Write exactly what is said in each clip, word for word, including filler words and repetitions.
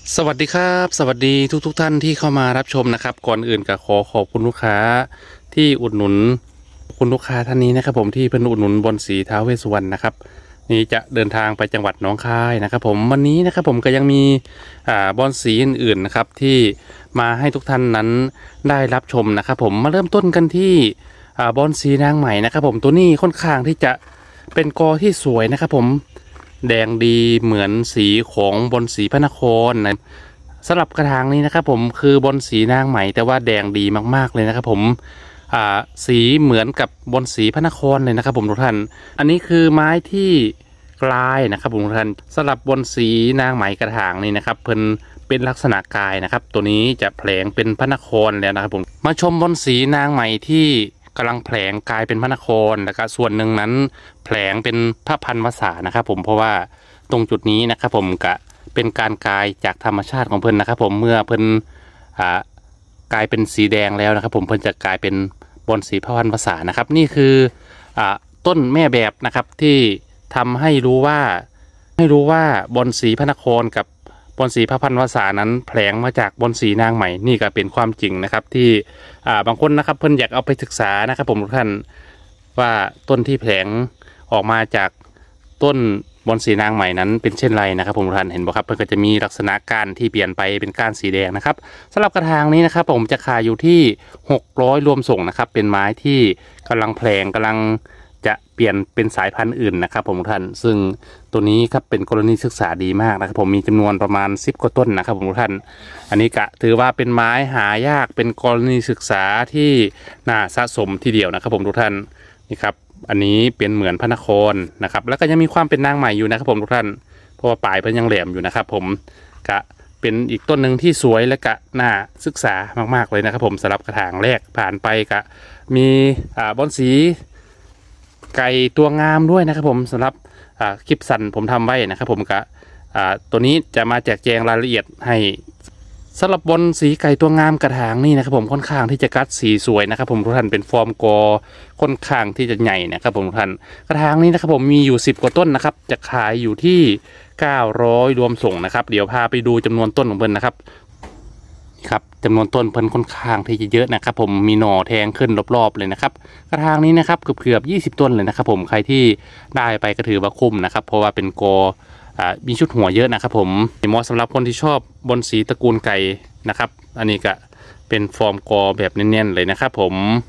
สวัสดีครับสวัสดีทุกๆทท่านที่เข้ามารับชมนะครับก่อนอื่นก็ขอขอบคุณลูกค้าที่อุดหนุนคุณลูกค้าท่านนี้นะครับผมที่เพิ่นอุดหนุนบอนสีท้าวเวสสุวรรณนะครับนี่จะเดินทางไปจังหวัดหนองคายนะครับผมวันนี้นะครับผมก็ยังมีอ่าบอนสีอื่นๆนะครับที่มาให้ทุกท่านนั้นได้รับชมนะครับผมมาเริ่มต้นกันที่อ่าบอนสีนางใหม่นะครับผมตัวนี้ค่อนข้างที่จะเป็นกอที่สวยนะครับผมแดงดีเหมือนสีของบอนสีพระนครนะสำหรับกระถางนี้นะครับผมคือบอนสีนางใหม่แต่ว่าแดงดีมากๆเลยนะครับผมอ่าสีเหมือนกับบอนสีพระนครเลยนะครับผมทุกท่านอันนี้คือไม้ที่กลายนะครับผมทุกท่านสำหรับบอนสีนางไหมกระถางนี่นะครับเพิ่นเป็นลักษณะกายนะครับตัวนี้จะแผลงเป็นพระนครแล้วนะครับผมมาชมบอนสีนางไหมที่กำลังแผลงกลายเป็นพระนครแล้วก็ส่วนหนึ่งนั้นแผลงเป็นพระพันวษานะครับผมเพราะว่าตรงจุดนี้นะครับผมกะเป็นการกลายจากธรรมชาติของเพิ่นนะครับผมเมื่อเพิ่นอ่ากลายเป็นสีแดงแล้วนะครับผมเพิ่นจะกลายเป็นบอนสีพระพันวษานะครับนี่คืออ่าต้นแม่แบบนะครับที่ทำให้รู้ว่าให้รู้ว่าบอนสีพระนครกับบอนสีพระพันวษานั้นแผลงมาจากบอนสีนางใหม่นี่ก็เป็นความจริงนะครับที่อ่าบางคนนะครับเพิ่นอยากเอาไปศึกษานะครับผมทุกท่านว่าต้นที่แผลงออกมาจากต้นบอนสีนางใหม่นั้นเป็นเช่นไรนะครับผมทุกท่านเห็นบ่ครับเพิ่นก็จะมีลักษณะก้านที่เปลี่ยนไปเป็นก้านสีแดงนะครับสำหรับกระถางนี้นะครับผมจะขายอยู่ที่หกร้อยรวมส่งนะครับเป็นไม้ที่กำลังแผลงกำลังจะเปลี่ยนเป็นสายพันธุ์อื่นนะครับผมทุกท่านซึ่งตัวนี้ครับเป็นกรณีศึกษาดีมากนะครับผมมีจำนวนประมาณสิบกว่าต้นนะครับผมทุกท่านอันนี้กะถือว่าเป็นไม้หายากเป็นกรณีศึกษาที่น่าสะสมทีเดียวนะครับผมทุกท่านนี่ครับอันนี้เป็นเหมือนพระนครนะครับแล้วก็ยังมีความเป็นนางใหม่อยู่นะครับผมทุกท่านเพราะว่าปลายเพิ่นยังแหลมอยู่นะครับผมกะเป็นอีกต้นหนึ่งที่สวยและกะน่าศึกษามากๆเลยนะครับผมสำหรับกระถางแรกผ่านไปกะมีอ่าบอนสีไก่ตัวงามด้วยนะครับผมสำหรับอ่าคลิปสั้นผมทำไว้นะครับผมกะอ่าตัวนี้จะมาแจกแจงรายละเอียดให้สำหรับบอนสีไก่ตัวงามกระถางนี่นะครับผมค่อนข้างที่จะกัดสีสวยนะครับผมทุกท่านเป็นฟอร์มกอค่อนข้างที่จะใหญ่นะครับผมทุกท่านกระถางนี้นะครับผมมีอยู่สิบกว่าต้นนะครับจะขายอยู่ที่เก้าร้อยรวมส่งนะครับเดี๋ยวพาไปดูจำนวนต้นของเพิ่นนะครับครับจำนวนต้นเพิ่นค่อนข้างที่จะเยอะนะครับผมมีหน่อแทงขึ้นรอบๆเลยนะครับกระถางนี้นะครับเกือบเกือบยี่สิบต้นเลยนะครับผมใครที่ได้ไปก็ถือว่าคุ้มนะครับเพราะว่าเป็นกออ่ามีชุดหัวเยอะนะครับผมเหมาะสำหรับคนที่ชอบบอนสีตระกูลไก่นะครับอันนี้ก็เป็นฟอร์มกอแบบแน่นๆเลยนะครับผม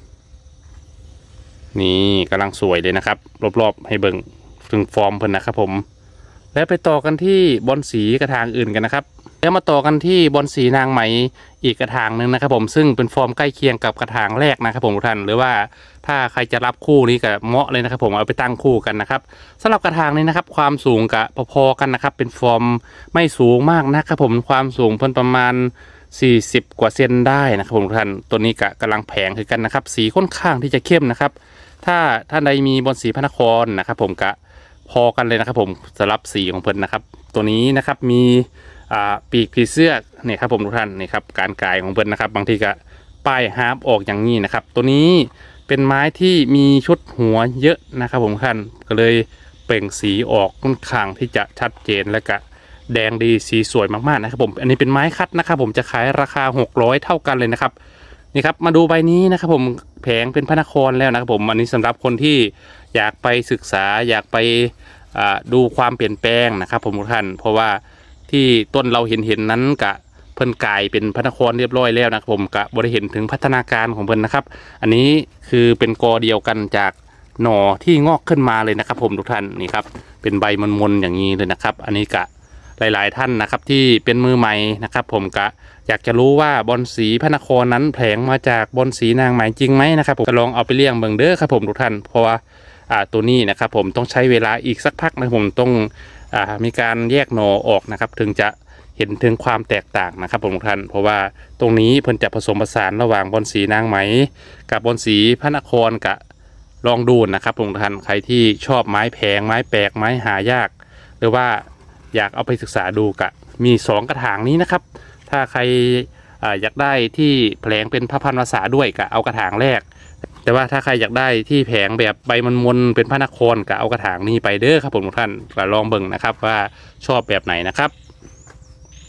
นี่กำลังสวยเลยนะครับรอบๆให้เบิ่งถึงฟอร์มเพิ่นนะครับผมแล้วไปต่อกันที่บอนสีกระถางอื่นกันนะครับแล้วมาต่อกันที่บอนสีนางไหมอีกกระถางหนึ่งนะครับผมซึ่งเป็นฟอร์มใกล้เคียงกับกระถางแรกนะครับผมทุกท่านหรือว่าถ้าใครจะรับคู่นี้ก็เหมาะเลยนะครับผมเอาไปตั้งคู่กันนะครับสำหรับกระถางนี้นะครับความสูงกับพอๆกันนะครับเป็นฟอร์มไม่สูงมากนะครับผมความสูงเพิ่นประมาณสี่สิบกว่าเซนได้นะครับผมทุกท่านตัวนี้ก็กำลังแผงคือกันนะครับสีค่อนข้างที่จะเข้มนะครับถ้าท่านใดมีบอนสีพระนครนะครับผมก็พอกันเลยนะครับผมสำหรับสีของเพิ่นนะครับตัวนี้นะครับมีอ่าปีกผีเสื้อเนี่ยครับผมทุกท่านนี่ครับการกายของเพิ่นนะครับบางทีก็ป้ายฮาร์ปออกอย่างนี้นะครับตัวนี้เป็นไม้ที่มีชุดหัวเยอะนะครับผมท่านก็เลยเปล่งสีออกค่อนข้างที่จะชัดเจนและก็แดงดีสีสวยมากๆนะครับผมอันนี้เป็นไม้คัดนะครับผมจะขายราคาหกร้อยเท่ากันเลยนะครับนี่ครับมาดูใบนี้นะครับผมแผงเป็นพระนครแล้วนะครับผมอันนี้สำหรับคนที่อยากไปศึกษาอยากไปดูความเปลี่ยนแปลงนะครับผมทุกท่านเพราะว่าที่ต้นเราเห็นเห็นนั้นกะเพิ่นกลายเป็นพระนครเรียบร้อยแล้วนะครับผมกะบริเห็นถึงพัฒนาการของเพิ่นนะครับอันนี้คือเป็นกอเดียวกันจากหน่อที่งอกขึ้นมาเลยนะครับผมทุกท่านนี่ครับเป็นใบมนๆอย่างนี้เลยนะครับอันนี้กะหลายๆท่านนะครับที่เป็นมือใหม่นะครับผมกะอยากจะรู้ว่าบอนสีพระนครนั้นแผลงมาจากบอนสีนางไหมจริงไหมนะครับผมจะลองเอาไปเลี้ยงเบิ่งเด้อครับผมทุกท่านเพราะว่าอ่าตัวนี้นะครับผมต้องใช้เวลาอีกสักพักนะผมต้องอ่ามีการแยกหน่อออกนะครับถึงจะเห็นถึงความแตกต่างนะครับผมทุกท่านเพราะว่าตรงนี้เพิ่นจะผสมผสานระหว่างบอนสีนางไหมกับบอนสีพระนครกะลองดูนะครับผมทุกท่านใครที่ชอบไม้แพงไม้แปลกไม้หายากหรือว่าอยากเอาไปศึกษาดูกะมีสองกระถางนี้นะครับถ้าใครอยากได้ที่แผลงเป็นพระพันวษาด้วยกะเอากระถางแรกแต่ว่าถ้าใครอยากได้ที่แผงแบบใบมันมนเป็นพระนครกะเอากระถางนี้ไปเด้อครับผมทุกท่านก็ลองเบิ่งนะครับว่าชอบแบบไหนนะครับ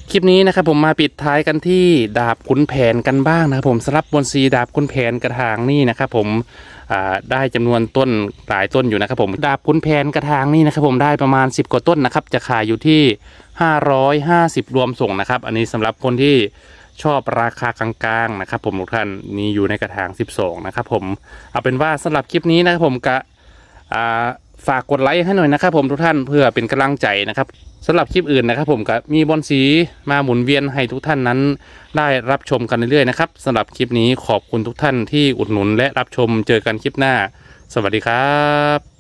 คลิปนี้นะครับผมมาปิดท้ายกันที่ดาบขุนแผนกันบ้างนะครับผมสำหรับบอนซีดาบขุนแผนกระถางนี่นะครับผมได้จำนวนต้นหลายต้นอยู่นะครับผมดาบขุนแผนกระถางนี่นะครับผมได้ประมาณสิบกว่าต้นนะครับจะขายอยู่ที่ห้าร้อยห้าสิบรวมส่งนะครับอันนี้สำหรับคนที่ชอบราคากลางๆนะครับผมทุกท่านนี่อยู่ในกระถางสิบสองนะครับผมเอาเป็นว่าสำหรับคลิปนี้นะครับผมกะฝากกดไลค์ให้หน่อยนะครับผมทุกท่านเพื่อเป็นกำลังใจนะครับสำหรับคลิปอื่นนะครับผมก็มีบอนสีมาหมุนเวียนให้ทุกท่านนั้นได้รับชมกันเรื่อยๆนะครับสำหรับคลิปนี้ขอบคุณทุกท่านที่อุดหนุนและรับชมเจอกันคลิปหน้าสวัสดีครับ